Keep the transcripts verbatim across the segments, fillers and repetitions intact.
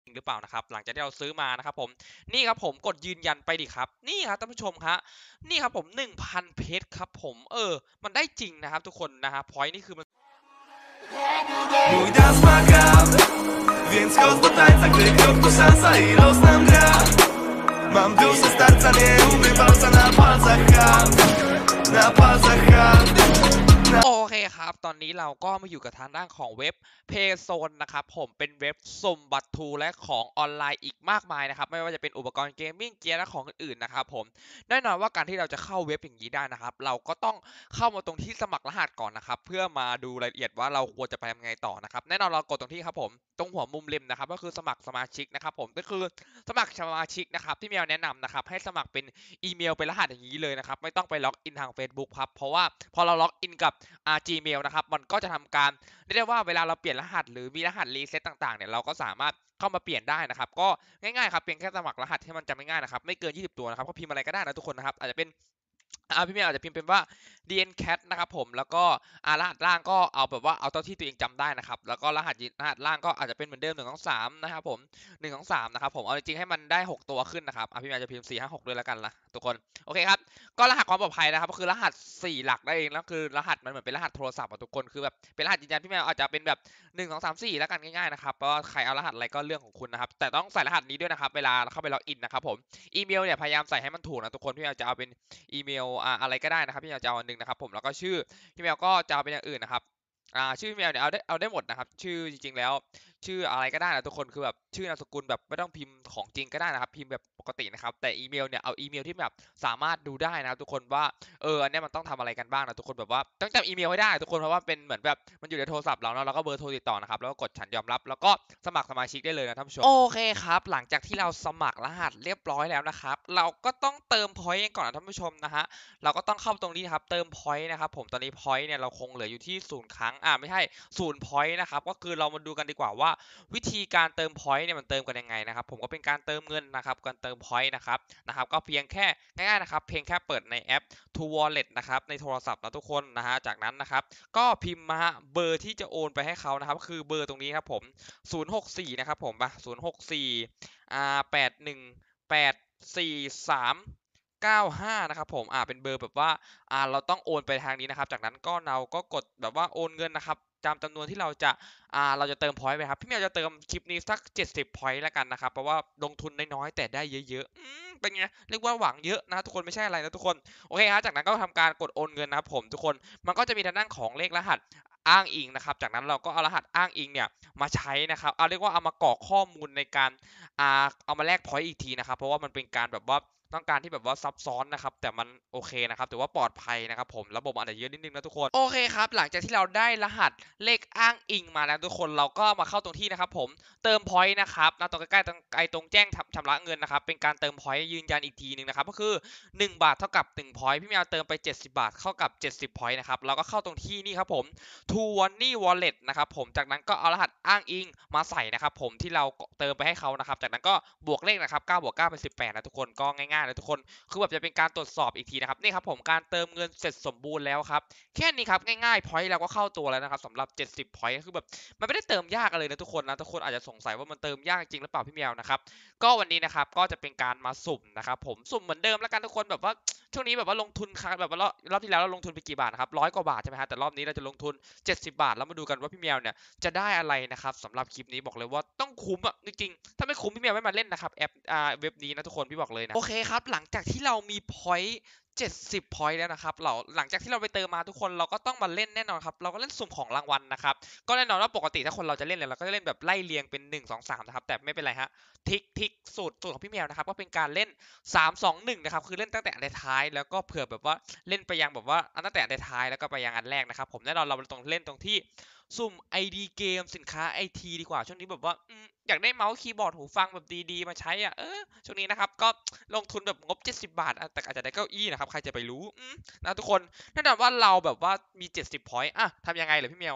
หรือเปล่านะครับหลังจากที่เราซื้อมานะครับผมนี่ครับผมกดยืนยันไปดิครับนี่ครับท่านผู้ชมครับนี่ครับผมหนึ่งพันเพชรครับผมเออมันได้จริงนะครับทุกคนนะครับพอยต์นี่คือมัน Mój dans ma gra, więc chodź do tańca, gdy krok to szansa i los nam gra. Mam duszę starca, nie umywalca na palcach hand, na palcach hand. โอเคครับตอนนี้เราก็มาอยู่กับทางด้านของเว็บ Payzone นะครับผมเป็นเว็บสุ่มบัตรทูและของออนไลน์อีกมากมายนะครับไม่ว่าจะเป็นอุปกรณ์เกมมิ่งเกียร์และของอื่นๆนะครับผมแน่นอนว่าการที่เราจะเข้าเว็บอย่างนี้ได้นะครับเราก็ต้องเข้ามาตรงที่สมัครรหัสก่อนนะครับเพื่อมาดูรายละเอียดว่าเราควรจะไปทำไงต่อนะครับแน่นอนเรากดตรงที่ครับผมตรงหัวมุมริมนะครับก็คือสมัครสมาชิกนะครับผมก็คือสมัครสมาชิกนะครับที่แมวแนะนำนะครับให้สมัครเป็นอีเมลเป็นรหัสอย่างนี้เลยนะครับไม่ต้องไปล็อกอินทาง Facebook ครับเพราะว่าพอเราล็อกอินกับ อ่า Gmail นะครับมันก็จะทำการเรียกได้ว่าเวลาเราเปลี่ยนรหัสหรือมีรหัสรีเซ็ตต่างๆเนี่ยเราก็สามารถเข้ามาเปลี่ยนได้นะครับก็ง่ายๆครับเพียงแค่สมัครรหัสที่มันจำง่ายๆนะครับไม่เกินยี่สิบตัวนะครับก็พิมพ์อะไรก็ได้นะทุกคนนะครับอาจจะเป็นอ่าพี่เมย์อาจจะพิมพ์เป็นว่า ดี เอ็น แคท นะครับผมแล้วก็อ่ารหัสล่างก็เอาแบบว่าเอาเท่าที่ตัวเองจำได้นะครับแล้วก็รหัสรหัสล่างก็อาจจะเป็นเหมือนเดิมหนึ่งสองสามนะครับผมหนึ่งสองสามนะครับผมเอาจริงๆให้มันได้หกตัวขึ้นนะครับอ่ะพี่เมย์อาจจะพิมพ์สี่ห้าหกด้วยแล้วกันนะทุกคนโอเคครับก็รหัสความปลอดภัยนะครับก็คือรหัสสี่หลักได้เองแล้วคือรหัสมันเหมือนเป็นรหัสโทรศัพท์อ่ะทุกคนคือแบบเป็นรหัสยืนยันพี่เมย์อาจจะเป็นแบบหนึ่งสองสามสี่แล้วกันง่ายๆนะครับเพราะว่าใครเอารหัสอะไรก็เรื่องของคุณนะครับแต่ต้องใส่รหัสนี้ด้วยนะครับเวลาเข้าไปล็อกอินนะครับผมอีเมลเนี่ยพยายามใส่ให้มันถูกนะทุกคนพี่เมย์จะเอาเป็น อีเมลอ่าอะไรก็ได้นะครับพี่เมลจะเอาอันหนึ่งนะครับผมแล้วก็ชื่อพี่เมลก็จะเอาเป็นอย่างอื่นนะครับอ่าชื่อพี่เมลเนี่ยเอาได้เอาได้หมดนะครับชื่อจริงๆแล้วชื่ออะไรก็ได้นะทุกคนคือแบบชื่อนามสกุลแบบไม่ต้องพิมพ์ของจริงก็ได้นะครับพิมพ์แบบปกตินะครับแต่อีเมลเนี่ยเอาอีเมลที่แบบสามารถดูได้นะครับทุกคนว่าเอออันนี้มันต้องทำอะไรกันบ้างนะทุกคนแบบว่าต้องจำอีเมลให้ได้ทุกคนเพราะว่าเป็นเหมือนแบบมันอยู่ในโทรศัพท์เราเนาะแล้วก็เบอร์โทรติดต่อนะครับแล้วก็กดฉันยอมรับแล้วก็สมัครสมาชิกได้เลยนะท่านผู้ชมโอเคครับหลังจากที่เราสมัครรหัสเรียบร้อยแล้วนะครับเราก็ต้องเติมพอยต์ก่อนนะท่านผู้ชมนะฮะ เราก็ต้องเข้าตรงนี้ครับเติมพอยต์นะครับผมตอนนี้พอยต์เนี่ยเราคงเหลืออยู่ที่ศูนย์ครั้งอ่าไม่ใช่ศูนย์พอยต์นะครับก็คือเรามาดูกันดีกว่าว่าวิธีการเติมพอยต์เนี่ยมันเติมกันยังไงนะครับผมก็เป็นการเติมเงินนะครับการเติมพอยต์นะครับนะครับก็เพียงแค่ง่ายๆนะครับเพียงแค่เปิดในแอป ทู วอลเล็ต นะครับในโทรศัพท์นะทุกคนนะฮะจากนั้นนะครับก็พิมพ์มาเบอร์ที่จะโอนไปให้เขานะครับคือเบอร์ตรงนี้ครับผมศูนย์หกสี่นะครับผมมาศูนย์หกสี่อ่าแปดหนึ่งแปดสี่สาม เก้าห้านะครับผมอ่าเป็นเบอร์แบบว่าอ่าเราต้องโอนไปทางนี้นะครับจากนั้นก็เราก็กดแบบว่าโอนเงินนะครับตามจำนวนที่เราจะอ่าเราจะเติมพอยต์ไปครับพี่เมียวจะเติมคลิปนี้สักเจ็ดสิบพอยต์แล้วกันนะครับเพราะว่าลงทุนน้อยๆแต่ได้เยอะๆอืมเป็นไงเรียกว่าหวังเยอะนะทุกคนไม่ใช่อะไรนะทุกคนโอเคครับจากนั้นก็ทำการกดโอนเงินนะครับผมทุกคนมันก็จะมีทางด้านของเลขรหัสอ้างอิงนะครับจากนั้นเราก็เอารหัสอ้างอิงเนี่ยมาใช้นะครับเอาเรียกว่าเอามากรอกข้อมูลในการ อ่าเอามาแลกพอยต์อีกทีนะครับเพราะว่ามันเป็นการแบบว่าต้องการที่แบบว่าซับซ้อนนะครับแต่มันโอเคนะครับถือว่าปลอดภัยนะครับผมระบบอาจจะเยอะนิดนึงนะทุกคนโอเคครับหลังจากที่เราได้รหัสเลขอ้างอิงมาแล้วทุกคนเราก็มาเข้าตรงที่นะครับผมเติมพอยต์นะครับนะตรงใกล้ๆตรงไอตรงแจ้งชำระเงินนะครับเป็นการเติมพอยต์ยืนยันอีกทีนึงนะครับก็คือหนึ่งบาทเท่ากับหนึ่งพอยต์พี่แมวเติมไปเจ็ดสิบบาทเข้ากับเจ็ดสิบพอยต์นะครับเราก็เข้าตรงที่นี่ครับผม ทู วันนี่ วอลเล็ต นะครับผมจากนั้นก็เอารหัสอ้างอิงมาใส่นะครับผมที่เราเติมไปให้เขานะครับจากนั้นก็บวกเลขนะครับเก้าบวกเก้าเป็นสิบแปดนะทุกคนก็ง่ายๆเลยทุกคนคือแบบจะเป็นการตรวจสอบอีกทีนะครับนี่ครับผมการเติมเงินเสร็จสมบูรณ์แล้วครับแค่นี้ครับง่ายๆพอยต์เราก็เข้าตัวแล้วนะครับสำหรับเจ็ดสิบพอยต์คือแบบมันไม่ได้เติมยากเลยนะทุกคนนะทุกคนอาจจะสงสัยว่ามันเติมยากจริงหรือเปล่าพี่แมวนะครับก็วันนี้นะครับก็จะเป็นการมาสุ่มนะครับผมสุ่มเหมือนเดิมแล้วกันทุกคนแบบว่าช่วงนี้แบบว่าลงทุนครับแบบว่ารอบรอบที่แล้วเราลงทุนไปกี่บาทนะครับร้อยกว่าบาทใช่ไหมฮะแต่รอบนี้เราจะลงทุนเจ็ดสิบบาทแล้วมาดูกันว่าพี่แมวเนี่ยจะได้อะไรนะครับสำหรับคลิปนี้บอกเลยว่าต้องคุ้มอ่ะจริงๆถ้าไม่คุ้มพี่แมวไม่มาเล่นนะครับแอปอ่าเว็บนี้นะทุกคนพี่บอกเลยนะโอเคครับหลังจากที่เรามีพอยต์เจ็ดสิบพอยต์แล้วนะครับเราหลังจากที่เราไปเติมมาทุกคนเราก็ต้องมาเล่นแน่นอนครับเราก็เล่นสุ่มของรางวัลนะครับก็แน่นอนว่าปกติถ้าคนเราจะเล่นเนี่ยเราก็จะเล่นแบบไล่เรียงเป็นหนึ่ง สอง สามนะครับแต่ไม่เป็นไรฮะทิกทิกสูตรสูตรของพี่แมวนะครับก็เป็นการเล่นสาม สอง หนึ่งนะครับคือเล่นตั้งแต่อันท้ายแล้วก็เผื่อแบบว่าเล่นไปยังแบบว่าอันตั้งแต่อันท้ายแล้วก็ไปยังอันแรกนะครับผมแน่นอนเราตรงเล่นตรงที่สุ่ม ไอ ดี เกมสินค้า ไอ ที ดีกว่าช่วงนี้แบบว่าอยากได้เมาส์คีย์บอร์ดหูฟังแบบดีๆมาใช้อ่ะเออช่วงนี้นะครับก็ลงทุนแบบงบเจ็ดสิบบาทแต่อาจจะได้เก้าอี้นะครับใครจะไปรู้นะทุกคนแน่นอนว่าเราแบบว่ามีเจ็ดสิบพอยต์อ่ะทำยังไงเหรอพี่เมียว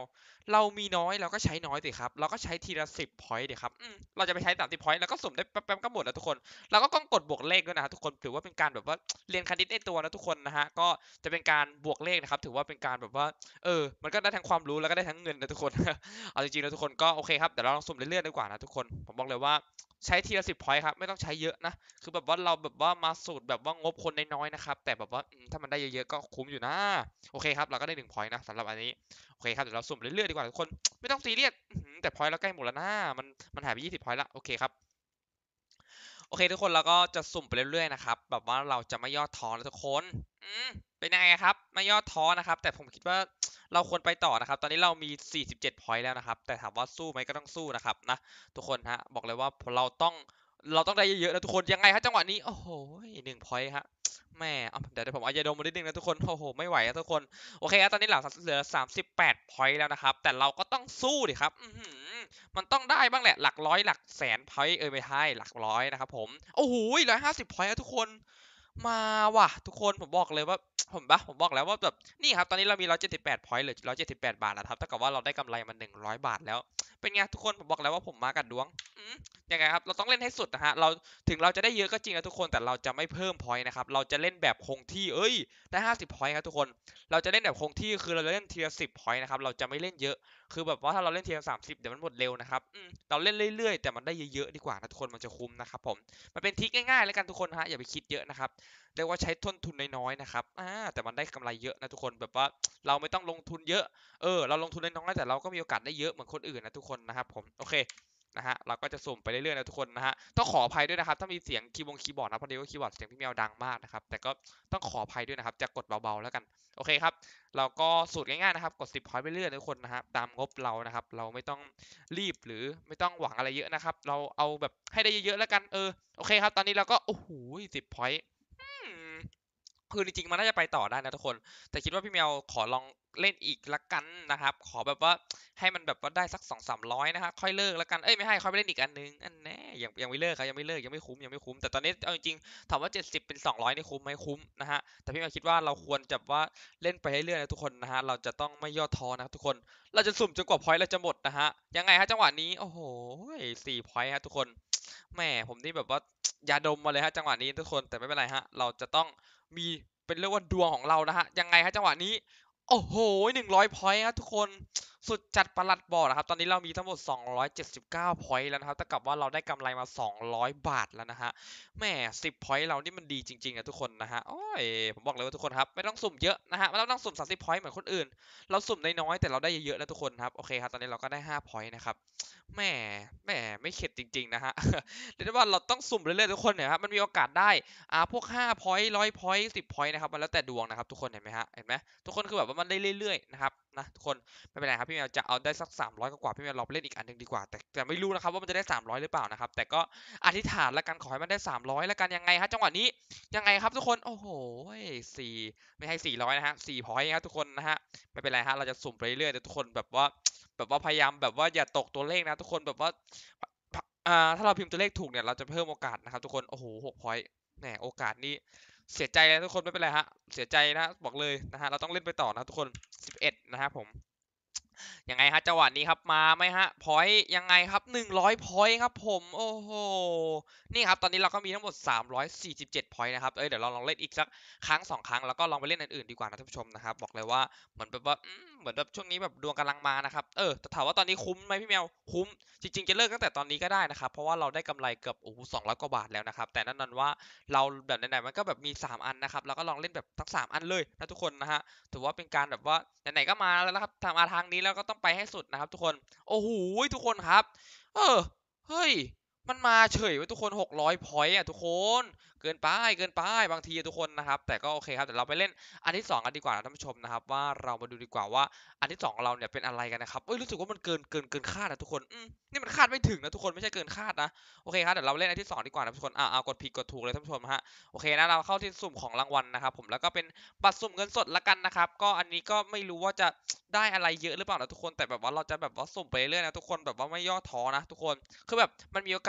เรามีน้อยเราก็ใช้น้อยสิครับเราก็ใช้ทีละสิบ point ดิครับอืมเราจะไปใช้สามสิบ point แล้วก็สุ่มได้แป๊บๆก็หมดแล้วทุกคนเราก็ต้องกดบวกเลขด้วยนะครับทุกคนถือว่าเป็นการแบบว่าเรียนคณิตในตัวนะทุกคนนะฮะก็จะเป็นการบวกเลขนะครับถือว่าเป็นการแบบว่าเออมันก็ได้ทั้งความรู้แล้วก็ได้ทั้งเงินนะทุกคน เอาจริงๆแล้วทุกคนก็โอเคครับเดี๋ยวเราลองสุ่มเรื่อยๆดีกว่านะทุกคนผมบอกเลยว่าใช้ทีละสิบ point ครับไม่ต้องใช้เยอะนะคือแบบว่าเราแบบว่ามาสูตรแบบว่างบคนน้อยๆนะครับแต่แบบว่าถ้ามันได้เยอะๆก็คุ้มอยู่นะโอเคครับเราก็ได้หนึ่ง point นะสำหรับอันนี้โอเคครับเดี๋ยวเราสุ่มเรื่อยๆดีกว่าทุกคนไม่ต้องซีเรียสแต่ point เราใกล้หมดแล้วนะมันมันหายไปยี่สิบ point ละโอเคครับโอเคทุกคนเราก็จะสุ่มไปเรื่อยๆนะครับแบบว่าเราจะไม่ย่อท้อนะทุกคนอืมเป็นยังไงครับไม่ย่อท้อนะครับแต่ผมคิดว่าเราควรไปต่อนะครับตอนนี้เรามีสี่สิบเจ็ด point แล้วนะครับแต่ถามว่าสู้ไหมก็ต้องสู้นะครับนะทุกคนฮะบอกเลยว่าเราต้องเราต้องได้เยอะๆนะทุกคนยังไงครับจังหวะนี้โอ้โหหนึ่ง point ฮะแม่เดี๋ยวผมเอายาดมมานิดนึงนะทุกคนโอ้โหไม่ไหวนะทุกคนโอเคครับตอนนี้เหลือเหลือสามสิบแปด point แล้วนะครับแต่เราก็ต้องสู้ดิครับมันต้องได้บ้างแหละหลักร้อยหลักแสน point เออไม่ใช่หลักร้อยนะครับผมโอ้โหร้อยห้าสิบ point ทุกคนมาว่ะทุกคนผมบอกเลยว่าผมปะผมบอกแล้วว่าแบบนี่ครับตอนนี้เรามีหนึ่งร้อยเจ็ดสิบแปด point เหลือหนึ่งร้อยเจ็ดสิบแปดบาทแล้วครับเท่ากับว่าเราได้กำไรมาหนึ่งร้อยบาทแล้วเป็นไงทุกคนผมบอกแล้วว่าผมมากับดวงยังไงครับเราต้องเล่นให้สุดนะฮะเราถึงเราจะได้เยอะก็จริงนะทุกคนแต่เราจะไม่เพิ่ม point นะครับเราจะเล่นแบบคงที่เอ้ยได้ห้าสิบ point ครับทุกคนเราจะเล่นแบบคงที่คือเราจะเล่นทีละสิบ point นะครับเราจะไม่เล่นเยอะคือแบบว่าถ้าเราเล่นทีละสามสิบเดี๋ยวมันหมดเร็วนะครับเราเล่นเรื่อยๆแต่มันได้เยอะๆดีกว่านะทุกคนมันจะคุ้มนะครับผมมันเป็นทริคง่ายๆแล้วกันทุกคนฮะอย่าไปคิดเยอะนะครับเรียกว่าใช้ต้นทุนน้อยๆนะครับอ่าแต่มันได้กำไรเยอะนะทุกคนแบบว่าเราไม่ต้องลงทุนเยอะเออเราลงทุนน้อยๆแต่เราก็มีโอกาสได้เยอะเหมือนคนอื่นนะทุกคนนะครับผมโอเคนะฮะเราก็จะสุ่มไปเรื่อยๆนะทุกคนนะฮะต้องขออภัยด้วยนะครับถ้ามีเสียงคีย์บงคีย์บอร์ดนะพอดีว่าคีย์บอร์ดเสียงพี่แมวดังมากนะครับแต่ก็ต้องขออภัยด้วยนะครับจะกดเบาๆแล้วกันโอเคครับเราก็สูตรง่ายๆนะครับกดสิบ point ไปเรื่อยๆทุกคนนะฮะตามงบเรานะครับเราไม่ต้องรีบหรือไม่ต้องหวังอะไรเยอะนะครับเราเอาแบบให้ได้เยอะๆแล้วกันเออโอเคครับตอนนี้เราก็โอ้โหสิบ point คือจริงๆมันน่าจะไปต่อได้นะทุกคนแต่คิดว่าพี่แมวขอลองเล่นอีกละกันนะครับขอแบบว่าให้มันแบบว่าได้สักสองสามร้อยนะครับค่อยเลิกแล้วกันเอ้ยไม่ให้ค่อยไปเล่นอีกอันนึงอันแน่ยังยังไม่เลิกครับยังไม่เลิกยังไม่คุ้มยังไม่คุ้มแต่ตอนนี้เอาจริงๆถามว่าเจ็ดสิบเป็นสองร้อยนี่คุ้มไหมคุ้มนะฮะแต่พี่แมวคิดว่าเราควรจะว่าเล่นไปเรื่อยๆนะทุกคนนะฮะเราจะต้องไม่ย่อท้อนะทุกคนเราจะสุ่มจนกว่าพอยต์เราจะหมดนะฮะยังไงฮะจังหวะนี้โอ้โหสี่พอยต์ฮะทุกคนแหมผมนี่แบบว่ายาดมมาเลยฮะจังหวะนี้ทุกคนแต่ไม่เป็นไรฮะเราจะต้องมีเป็นเรียกว่าดวงของเรานะฮะยังไงฮะจังหวะนี้โอ้โหหนึ่งร้อยพอยต์ครับทุกคนสุดจัดประหลัดบอกนะครับตอนนี้เรามีทั้งหมดสองร้อยเจ็ดสิบเก้าพอยต์แล้วนะครับเท่ากับว่าเราได้กำไรมาสองร้อยบาทแล้วนะฮะแหม่สิบพอยต์เรานี่มันดีจริงๆนะทุกคนนะฮะโอ้ยผมบอกเลยว่าทุกคนครับไม่ต้องสุ่มเยอะนะฮะไม่ต้องสุ่มสามสิบพอยต์เหมือนคนอื่นเราสุ่มน้อยๆแต่เราได้เยอะๆแล้วทุกคนครับโอเคครับตอนนี้เราก็ได้ห้าพอยต์นะครับแหม่แหม่ไม่เข็ดจริงๆนะฮะ เรียกได้ว่าเราต้องสุ่มเรื่อยๆทุกคนเนี่ยครับมันมีโอกาสได้อ่าพวกห้า point ร้อย point สิบ point นะครับมันแล้วแต่ดวงนะครับทุกคนเห็นไหมฮะเห็นไหมทุกคนคือแบบว่ามันได้เรื่อยๆนะครับนะทุกคนไม่เป็นไรครับพี่แมวจะเอาได้สักสามร้อยกว่าพี่แมวลองไปเล่นอีกอันหนึ่งดีกว่าแต่แต่ไม่รู้นะครับว่ามันจะได้สามร้อยหรือเปล่านะครับแต่ก็อธิษฐานแล้วกันขอให้มันได้สามร้อยแล้วกันยังไงฮะจังหวะนี้ยังไงครับทุกคนโอ้โหสี่ไม่ให้สี่ร้อยนะฮะสี่ point ครับทุกคนนะฮะไม่เป็นไรฮะเราจะสุ่มไปเรื่อยๆแต่ทุกคนแบบว่าแบบว่าพยายามแบบว่าอย่าตกตัวเลขนะทุกคนแบบว่า อ่าถ้าเราพิมพ์ตัวเลขถูกเนี่ยเราจะเพิ่มโอกาสนะครับทุกคนโอ้โหหกพอยต์แหมโอกาสนี้เสียใจเลยทุกคนไม่เป็นไรฮะเสียใจนะบอกเลยนะฮะเราต้องเล่นไปต่อนะทุกคนสิบเอ็ดนะครับผมยังไงฮะจังหวะนี้ครับมาไหมฮะพอยต์ยังไงครับหนึ่งร้อยพอยต์ครับผมโอ้โหนี่ครับตอนนี้เราก็มีทั้งหมดสามร้อยสี่สิบเจ็ดพอยต์นะครับเอ้ยเดี๋ยวเราลองเล่นอีกสักครั้งสองครั้งแล้วก็ลองไปเล่นอื่นๆดีกว่านะท่านผู้ชมนะครับบอกเลยว่าเหมือนแบบว่าเหมือนแบบช่วงนี้แบบดวงกำลังมานะครับเออแต่ถามว่าตอนนี้คุ้มไหมพี่แมวคุ้มจริงๆจะเลิกตั้งแต่ตอนนี้ก็ได้นะครับเพราะว่าเราได้กำไรเกือบโอ้โหสองร้อยกว่าบาทแล้วนะครับแต่นั่นนั่นว่าเราแบบไหนๆมันก็แบบมีสามอันนะครับเราก็ลองเล่นแบบทั้งสามอันเลยนะทุกคนนะฮะถือว่าเป็นการแบบว่าไหนๆก็มาแล้วนะครับทางมาทางนี้แล้วก็ต้องไปให้สุดนะครับทุกคนโอ้โหทุกคนครับเออเฮ้ยมันมาเฉยว่าทุกคนหกร้อยพอยต์อ่ะทุกคนเกินไปเกินไปบางทีทุกคนนะครับแต่ก็โอเคครับเดี๋ยวเราไปเล่นอันที่สองกันดีกว่านะท่านผู้ชมนะครับว่าเรามาดูดีกว่าว่าอันที่สองของเราเนี่ยเป็นอะไรกันนะครับเอ้ยรู้สึกว่ามันเกินเกินเกินคาดนะทุกคนอืมนี่มันคาดไม่ถึงนะทุกคนไม่ใช่เกินคาดนะโอเคครับเดี๋ยวเราเล่นอันที่สองดีกว่านะทุกคนอ่าเอากดผิดกดถูกเลยท่านผู้ชมฮะโอเคนะเราเข้าที่สุ่มของรางวัลนะครับผมแล้วก็เป็นบัตรสุ่มเงินสดละกันนะครับก็อันนี้ก็ไม่รู้ว่าจะได้อะไรเยอะหรือเปล่านะทุกคนแต่แบบว่าเราจะแบบว่าสุ่มไปเรื่อยๆนะทุกคนแบบว่าไม่ย่อท้อนะทุกคนคือแบบมันมีโอกาส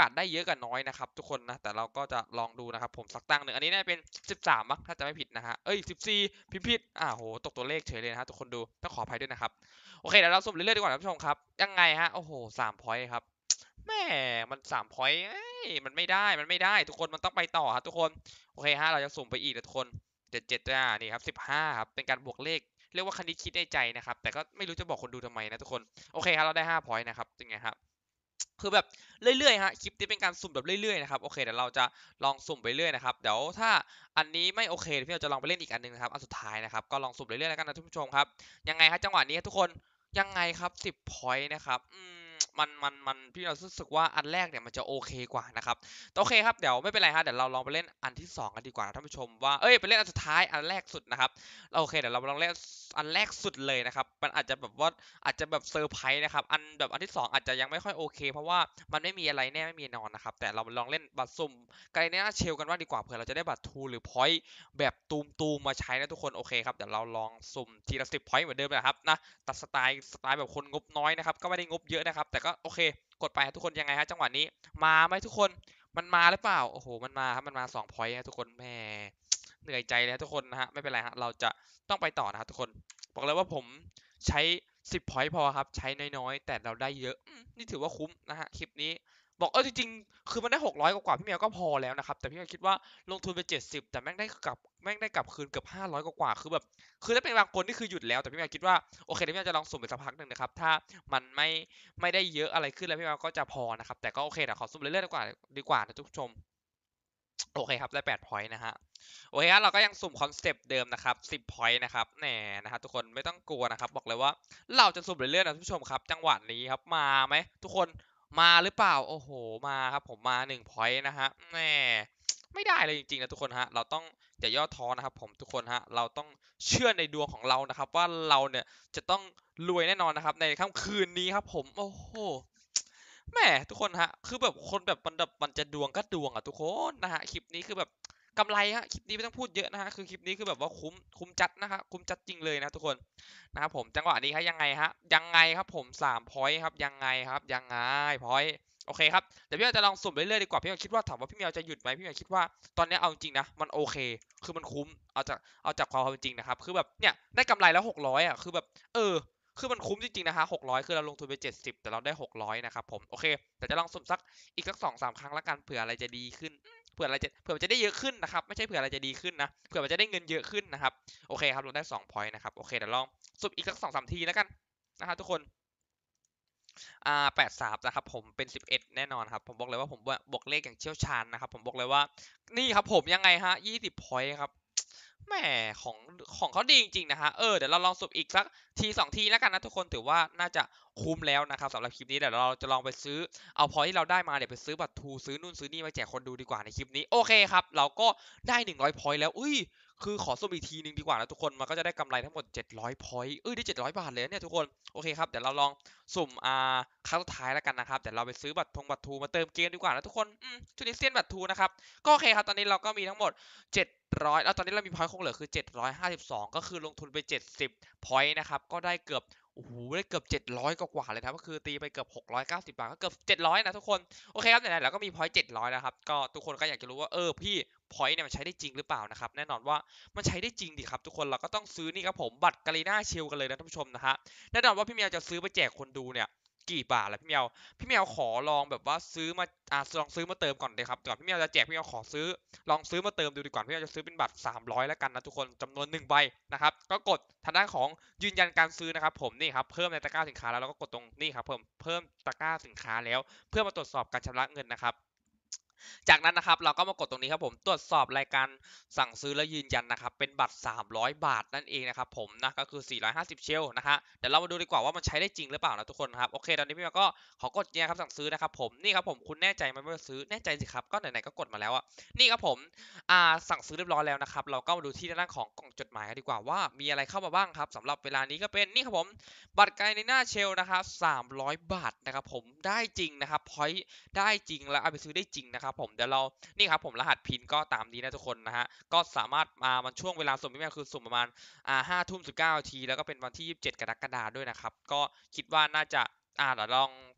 าสได้เยอะกับน้อยนะครับทุกคนนะแต่เราก็จะลองดูนะครับผมสักตั้งหนึ่งอันนี้น่าจะเป็นสิบสามมั้งถ้าจะไม่ผิดนะฮะเอ้ยสิบสี่พิมพ์ผิดอ่าโหตกตัวเลขเฉยเลยนะฮะทุกคนดูต้องขออภัยด้วยนะครับโอเคเดี๋ยวเราสุ่มเรื่อยๆดีกว่าท่านผู้ชมครับยังไงฮะโอ้โหสามพอยต์ครับแม่มันสามพอยต์มันไม่ได้มันไม่ได้ทุกคนมันต้องไปต่อครับทุกคนโอเคฮะเราจะสุ่มไปอีกนะทุกคนเจ็ดเจ็ดจ้านี่ครับสิบห้าครับเป็นการบวกเลขเรียกว่าคณิตคิดในใจนะครับแต่ก็ไม่รู้จะบอกคนดูทำไมนะทุกคนโอเคครับเราได้ห้าพอยต์นะครับเป็นไงครับคือแบบเรื่อยๆฮะคลิปนี้เป็นการสุ่มแบบเรื่อยๆนะครับโอเคเดี๋ยวเราจะลองสุ่มไปเรื่อยนะครับเดี๋ยวถ้าอันนี้ไม่โอเคพี่เราจะลองไปเล่นอีกอันนึงนะครับอันสุดท้ายนะครับก็ลองสุ่มเรื่อยๆแล้วกันนะทุกผู้ชมครับยังไงครับจังหวะนี้ทุกคนยังไงครับสิบ point นะครับอืมมันมันมันพี่เรารู้สึกว่าอันแรกเนี่ยมันจะโอเคกว่านะครับโอเคครับเดี๋ยวไม่เป็นไรฮะเดี๋ยวเราลองไปเล่นอันที่สองกันดีกว่าท่านผู้ชมว่าเอ้ยไปเล่นอันสุดท้ายอันแรกสุดนะครับโอเคเดี๋ยวเราลองเล่นอันแรกสุดเลยนะครับมันอาจจะแบบว่าอาจจะแบบเซอร์ไพรส์นะครับอันแบบอันที่สองอาจจะยังไม่ค่อยโอเคเพราะว่ามันไม่มีอะไรแน่ไม่มีนอนนะครับแต่เราลองเล่นบัตรสุ่มไกลเนียเชลกันว่าดีกว่าเผื่อเราจะได้บัตรทูหรือพอยต์แบบตูมตูมมาใช้นะทุกคนโอเคครับเดี๋ยวเราลองสุ่มทีละสิบพอยต์เหมือนเดิมนะครับนะตัดสไตล์สไตล์แบบคนงบน้อยนะครับก็ไม่ได้งบเยอะนะครับแต่ก็โอเคกดไปทุกคนยังไงฮะจังหวะนี้มาไหมทุกคนมันมาหรือเปล่าโอ้โหมันมาครับมันมาสองพอยต์ทุกคนแหมเหนื่อยใจเลยทุกคนนะฮะไม่เป็นไรฮะเราจะต้องไปต่อนะครับทุกคนบอกเลยว่าผมใช้สิบพอยต์พอครับใช้น้อยๆแต่เราได้เยอะนี่ถือว่าคุ้มนะฮะคลิปนี้บอกเออจริงๆคือมันได้หกร้อยกว่าพี่เมียก็พอแล้วนะครับแต่พี่เมียคิดว่าลงทุนไปเจ็ดสิบแต่แม่งได้กลับแม่งได้กลับคืนเกือบห้าร้อยกว่าคือแบบคือถ้าเป็นบางคนนี่คือหยุดแล้วแต่พี่เมียคิดว่าโอเคเดี๋ยวพี่เมียจะลองสุ่มไปสักพักหนึ่งนะครับถ้ามันไม่ไม่ได้เยอะอะไรขึ้นแล้วพี่เมียก็จะพอนะครับแต่ก็โอเคเดี๋ยวขอสุ่มเรื่อยๆดีกว่าดีกว่านะทุกผู้ชมโอเคครับได้แปดพอยต์นะฮะโอเคครับเราก็ยังสุ่มคอนเซปต์เดิมนะครับสิบพอยต์นะครับแหน่นะครับทุกคนไม่ต้องกลัวนะครับบอกเลยว่าเราจะสุ่มเรื่อยๆนะทุกผู้ชมครับจังหวะนี้ครับมาไหมทุกคนมาหรือเปล่าโอ้โหมาครับผมมาหนึ่งพอยต์นะฮะแหน่ไม่ได้เลยจริงๆนะทุกคนฮะเราต้องอย่าย่อท้อนะครับผมทุกคนฮะเราต้องเชื่อในดวงของเรานะครับว่าเราเนี่ยจะต้องรวยแน่นอนนะครับในค่ำคืนนี้ครับผมโอ้โห แหมทุกคนฮะคือแบบคนแบบมันแบบมันจะดวงก็ดวงอะทุกคนนะฮะคลิปนี้คือแบบกำไรฮะคลิปนี้ไม่ต้องพูดเยอะนะฮะคือคลิปนี้คือแบบว่าคุ้มคุ้มจัดนะฮะคุ้มจัดจริงเลยนะทุกคนนะครับผมจังหวะนี้ครับยังไงฮะยังไงครับผมสามพอยต์ครับยังไงครับยังไงพอยต์โอเคครับเดี๋ยวพี่เมียวจะลองสุ่มเรื่อยๆดีกว่าพี่เมียวคิดว่าถามว่าพี่เมียวจะหยุดไหมพี่เมียวคิดว่าตอนนี้เอาจริงๆนะมันโอเคคือมันคุ้มเอาจากเอาจากความเป็นจริงนะครับคือแบบเนี่ยได้กำไรแล้วหกร้อยอ่ะคือแบบเออ คือมันคุ้มจริงๆนะฮะหกร้อยคือเราลงทุนไปเจ็ดสิบแต่เราได้หกร้อยนะครับผมโอเคแต่จะลองสุ่มสักอีกสักสองสามครั้งละกันเผื่ออะไรจะดีขึ้นเผื่ออะไรจะเผื่อมันจะได้เยอะขึ้นนะครับไม่ใช่เผื่ออะไรจะดีขึ้นนะเผื่อมันจะได้เงินเยอะขึ้นนะครับโอเคครับเราได้สอง point นะครับโอเคเดี๋ยวลองสุ่มอีกสักสองสามทีแล้วกันนะฮะทุกคนอ่าแปดสามนะครับผมเป็นสิบเอ็ดแน่นอนครับผมบอกเลยว่าผมบวกเลขอย่างเชี่ยวชาญนะครับผมบอกเลยว่านี่ครับผมยังไงฮะยี่สิบ point ครับ แหมของของเขาดีจริงๆนะฮะเออเดี๋ยวเราลองสุ่มอีกสักทีสองทีแล้วกันนะทุกคนถือว่าน่าจะคุ้มแล้วนะครับสำหรับคลิปนี้เดี๋ยวเราจะลองไปซื้อเอาพอยที่เราได้มาเนี่ยไปซื้อบัตรทูซื้อนู่นซื้อนี่มาแจกคนดูดีกว่าในคลิปนี้โอเคครับเราก็ได้หนึ่งร้อยพอยต์แล้วอุ้ยคือขอสุ่มอีกทีนึงดีกว่านะทุกคนมันก็จะได้กำไรทั้งหมดเจ็ดร้อยพอยต์เอ้ยได้เจ็ดร้อยบาทเลยเนี่ยทุกคนโอเคครับเดี๋ยวเราลองสุ่มอ่าครั้งสุดท้ายแล้วกันนะครับเดี๋ยวเราไปซื้อบัตรทงบัตรทูมาเติมเกมดีกว่านะทุกคนอืมชุดนี้เซียนบัตรทูนะครับก็โอเคครับตอนนี้เราก็มีทั้งหมด เจ็ดร้อยแล้วตอนนี้เรามีพอยต์คงเหลือคือเจ็ดร้อยห้าสิบสองก็คือลงทุนไปเจ็ดสิบพอยต์นะครับก็ได้เกือบโอ้โหได้เกือบเจ็ดร้อยกว่าๆเลยครับก็คือตีไปเกือบหกร้อยเก้าสิบบาทก็เกือบเจ็ดร้อยนะทุกคนโอเคครับไหนๆเราก็มีพอยต์เจ็ดร้อยแล้วครับก็ทุกคนก็อยากจะรู้ว่าเออพี่พอยต์เนี่ยมันใช้ได้จริงหรือเปล่านะครับแน่นอนว่ามันใช้ได้จริงดิครับทุกคนเราก็ต้องซื้อนี่ครับผมบัตรกาลีน่าชิลกันเลยนะท่านผู้ชมนะฮะแน่นอนว่าพี่เมียจะซื้อไปแจกคนดูเนี่ยกี่บาทล่ะพี่เมียวพี่เมียวขอลองแบบว่าซื้อมาอ่าลองซื้อมาเติมก่อนเลยครับก่อนพี่เมียวจะแจกพี่เมียวขอซื้อ ลองซื้อมาเติมดูดีกว่าพี่เราจะซื้อเป็นบัตรสามร้อยแล้วกันนะทุกคนจำนวนหนึ่งใบนะครับก็กดทางด้านของยืนยันการซื้อนะครับผมนี่ครับเพิ่มในตะกร้าสินค้าแล้วเราก็กดตรงนี่ครับเพิ่มเพิ่มตะกร้าสินค้าแล้วเพื่อมาตรวจสอบการชำระเงินนะครับจากนั้นนะครับเราก็มากดตรงนี้ครับผมตรวจสอบรายการสั่งซื้อและยืนยันนะครับเป็นบัตรสามร้อยบาทนั่นเองนะครับผมนะก็คือสี่ร้อยห้าสิบเชลนะฮะเดี๋ยวเรามาดูดีกว่าว่ามันใช้ได้จริงหรือเปล่านะทุกคนครับโอเคตอนนี้พี่มาก็ขอกดเนี่ยครับสั่งซื้อนะครับผมนี่ครับผมคุณแน่ใจไหมว่าซื้อแน่ใจสิครับก็ไหนๆก็กดมาแล้วอ่ะนี่ครับผมอ่าสั่งซื้อเรียบร้อยแล้วนะครับเราก็มาดูที่ด้านของกล่องจดหมายกันดีกว่าว่ามีอะไรเข้ามาบ้างครับสำหรับเวลานี้ก็เป็นนี่ครับผมบัตรไกลในหน้าเชลนะครับสามร้อยบาทนะครับผมได้จริงนะครับพอยต์ได้จริงแล้วเอาไปซื้อได้จริงนะครับผมเดี๋ยวเรา นี่ครับผมรหัสพินก็ตามนี้นะทุกคนนะฮะก็สามารถมามันช่วงเวลาสุ่มพี่แม่คือสุ่มประมาณอ่าห้าทุ่มสิบเก้านาทีแล้วก็เป็นวันที่ยี่สิบเจ็ดกรกฎาคมด้วยนะครับก็คิดว่าน่าจะอ่าเดี๋ยวลอง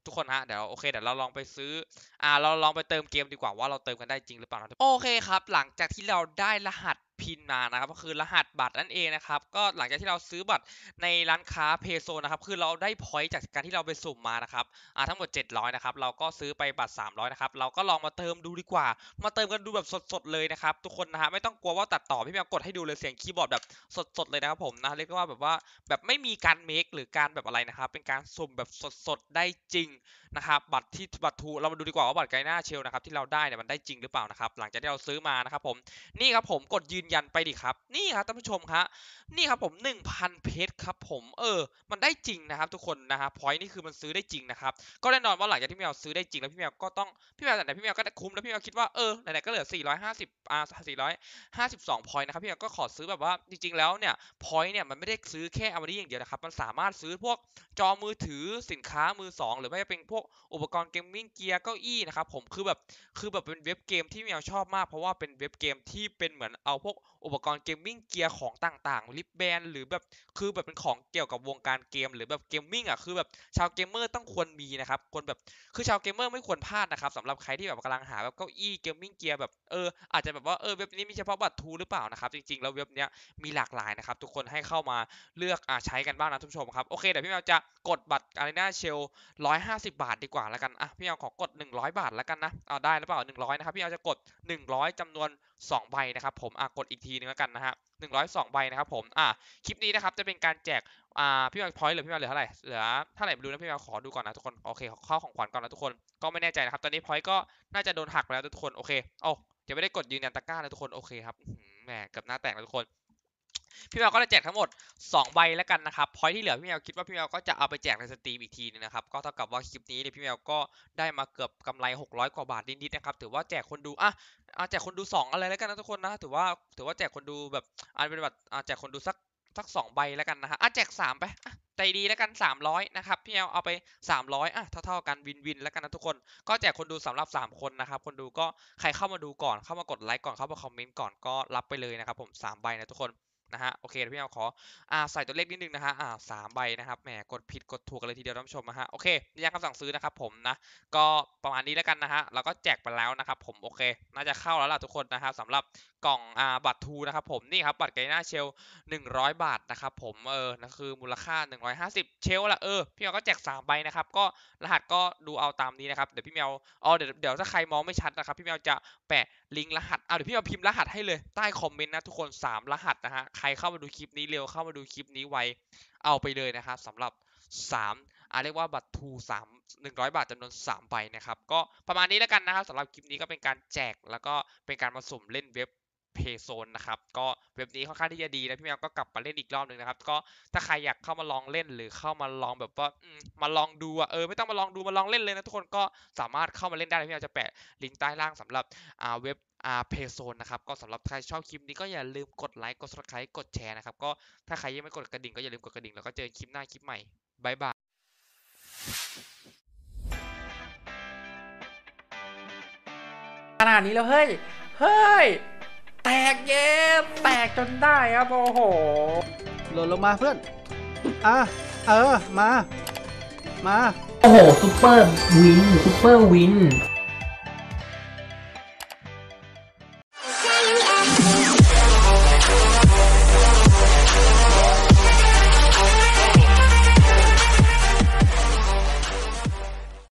ทุกคนฮะเดี๋ยวโอเคเดี๋ยวเราลองไปซื้ออ่าเราลองไปเติมเกมดีกว่าว่าเราเติมกันได้จริงหรือเปล่าโอเคครับหลังจากที่เราได้รหัสพินมานะครับก็คือรหัสบัตรนั่นเองนะครับก็หลังจากที่เราซื้อบัตรในร้านค้าเพโซนะครับคือเราได้พอยต์จากการที่เราไปสุ่มมานะครับอ่าทั้งหมดเจ็ดร้อยนะครับเราก็ซื้อไปบัตรสามร้อยนะครับเราก็ลองมาเติมดูดีกว่ามาเติมกันดูแบบสดๆเลยนะครับทุกคนนะฮะไม่ต้องกลัวว่าตัดต่อพี่แมวกดให้ดูเลยเสียงคีย์บอร์ดแบบสดๆเลยนะครับผมนะเรียกว่าแบบว่าแบบไม่มีการเมคหรือการแบบอะไรนะครับเป็นการสุ่มแบบสดๆได้จริงนะครับบัตรที่บัตรทูเรามาดูดีกว่าว่าบัตรไกน่าเชลนะครับที่เราได้เนี่ยมันได้จริงหรือเปล่านะครับหลังจากที่เราซื้อมานะครับผมนี่ครับผมกดยืนยันไปดิครับนี่ครับท่านผู้ชมครับนี่ครับผม หนึ่งพัน เพชรครับผมเออมันได้จริงนะครับทุกคนนะครับพอยต์นี่คือมันซื้อได้จริงนะครับก็แน่นอนว่าหลังจากที่พี่แมวซื้อได้จริงแล้วพี่แมวก็ต้องพี่แมวแต่พี่แมวก็ได้คุ้มแล้วพี่แมวคิดว่าเออไหนๆก็เหลือสี่ร้อยห้าสิบอ่าสี่ร้อยห้าสิบสองพอยต์นะครับพี่แมวก็ขอซื้อแบบว่าจริงๆแล้วเนี่ยพอยต์เนี่ยมันไม่ได้ซื้อแค่เอามาได้อย่างเดียวนะครับมันสามารถซื้อพวกจอมือถือสินค้ามือสองหรือไม่ก็เป็นพวกอุปกรณ์เกมมิ่งเกียร์เก้าอี้นะครับผมคือแบบคือแบบเป็นเว็บเกมที่แมวชอบมากเพราะว่าเป็นเว็บเกมที่เป็นเหมือนเอาพวกอุปกรณ์เกมมิ่งเกียร์ของต่างๆลิปแบนหรือแบบคือแบบเป็นของเกี่ยวกับวงการเกมหรือแบบเกมมิ่งอ่ะคือแบบชาวเกมเมอร์ต้องควรมีนะครับคนแบบคือชาวเกมเมอร์ไม่ควรพลาดนะครับสำหรับใครที่แบบกำลังหาแบบเก้าอี้เกมมิ่งเกียร์แบบเอออาจจะแบบว่าเออเว็บนี้มีเฉพาะบัตรทูหรือเปล่านะครับจริงๆแล้วเว็บเนี้ยมีหลากหลายนะครับทุกคนให้เข้ามาเลือกอ่าใช้กันบ้างนะทุกผู้ชมครับโอเคเดี๋ยวพี่แมวจะกดบัตรอารีนาเชลร้อยห้าสิบบาทดีกว่าแล้วกันอ่ะพี่แมวขอกดหนึ่งร้อยบาทแล้วกันนะเอาได้หรือเปล่าหนึ่งร้อยนะครับพี่แมวจะกดหนึ่งร้อยจำนวนสองใบนะครับผมอ่ะกดอีกทีนึงแล้วกันนะฮะหนึ่งร้อยสองใบนะครับผมอ่ะคลิปนี้นะครับจะเป็นการแจกอ่าพี่แมวพอยต์เหลือพี่แมวเหลือเท่าไหร่เหลือเท่าไหร่ไม่รู้นะพี่แมวขอดูก่อนนะทุกคนโอเคเข้าของขวัญก่อนนะทุกคนก็ไม่แน่ใจนะครับตอนนี้พอยต์ก็น่าจะโดนหักไปแล้วทุกคนโอเคโอ้จะไม่ได้กดยืนยันตะกร้าเลยทุกคนโอเคครับแหมเกือบหน้าแตกแล้วทุกคนพี่แมวก็จะแจกทั้งหมดสองใบแล้วกันนะครับพอยที่เหลือพี่แมวคิดว่าพี่แมวก็จะเอาไปแจกในสตรีมอีกทีนึงนะครับก็เท่ากับว่าคลิปนี้เนี่ยพี่แมวก็ได้มาเกือบกำไรหกร้อยกว่าบาทนิดๆนะครับถือว่าแจกคนดูอ่ะอ่ะแจกคนดูสองอะไรแล้วกันนะทุกคนนะถือว่าถือว่าแจกคนดูแบบอ่ะเป็นแบบอ่ะแจกคนดูสักสักสองใบแล้วกันนะฮะอ่ะแจกสามไปอ่ะใจดีแล้วกันสามร้อยนะครับพี่แมวเอาไปสามร้อยอ่ะเท่าๆกันวินวินแล้วกันนะทุกคนก็แจกคนดูสำหรับสามคนนะครับคนดูก็ใครเข้ามาดูก่อนเข้ามากดไลค์ก่อนเข้ามาคอมเมนต์ก่อนก็รับไปเลยนะครับผมสามใบนะทุกคนนะฮะโอเคพี่เอาขออ่าใส่ตัวเลขนิดนึงนะฮะอ่าสามใบนะครับแหมกดผิดกดถูกกันเลยทีเดียวท่านผู้ชมนะฮะโอเคยืนยันคำสั่งซื้อนะครับผมนะก็ประมาณนี้แล้วกันนะฮะเราก็แจกไปแล้วนะครับผมโอเคน่าจะเข้าแล้วล่ะทุกคนนะครับสำหรับกล่องอ่าบัตรทูนะครับผมนี่ครับบัตรไกน่าเชลหนึ่งร้อยบาทนะครับผมเออนั่นคือมูลค่าหนึ่งร้อยห้าสิบเชลละเออพี่เอาก็แจกสามใบนะครับก็รหัสก็ดูเอาตามนี้นะครับเดี๋ยวพี่แมวอ๋อเดี๋ยวเดี๋ยวถ้าใครมองไม่ชัดนะครับพี่แมวจะแปะลิงก์รหัสเอาเดี๋ยวพี่แมวพิมพ์รหัสให้เลยใต้คอมเมนต์นะทุกคนสามรหัสนะฮะใครเข้ามาดูคลิปนี้เร็วเข้ามาดูคลิปนี้ไวเอาไปเลยนะครับสำหรับสามอ่าเรียกว่าบัตรทูสามหนึ่งร้อยบาทจำนวนสามใบนะครับก็ประมาณนี้แล้วกันนะครับสำหรับคลิปนี้ก็เป็นการแจกแล้วก็เป็นการมาสุ่มเล่นเว็บเพย์โซนนะครับก็เว็บนี้ค่อนข้างที่จะดีนะพี่แมวก็กลับมาเล่นอีกรอบหนึ่งนะครับก็ถ้าใครอยากเข้ามาลองเล่นหรือเข้ามาลองแบบว่ามาลองดูอ่ะเออไม่ต้องมาลองดูมาลองเล่นเลยนะทุกคนก็สามารถเข้ามาเล่นได้พี่แมวจะแปะลิงก์ใต้ล่างสำหรับอ่าเว็บอ่าเพย์โซนนะครับก็สำหรับใครชอบคลิปนี้ก็อย่าลืมกดไลค์กด ซับสไครบ์ กดแชร์นะครับก็ถ้าใครยังไม่กดกระดิ่งก็อย่าลืมกดกระดิ่งแล้วก็เจอคลิปหน้าคลิปใหม่บายบายขนาดนี้แล้วเฮ้ยเฮ้ยแตกเย็บแตกจนได้ครับโอ้โหหล่นลงมาเพื่อนอ่ะเออมามาโอ้โหซุปเปอร์วินซุปเปอร์วิน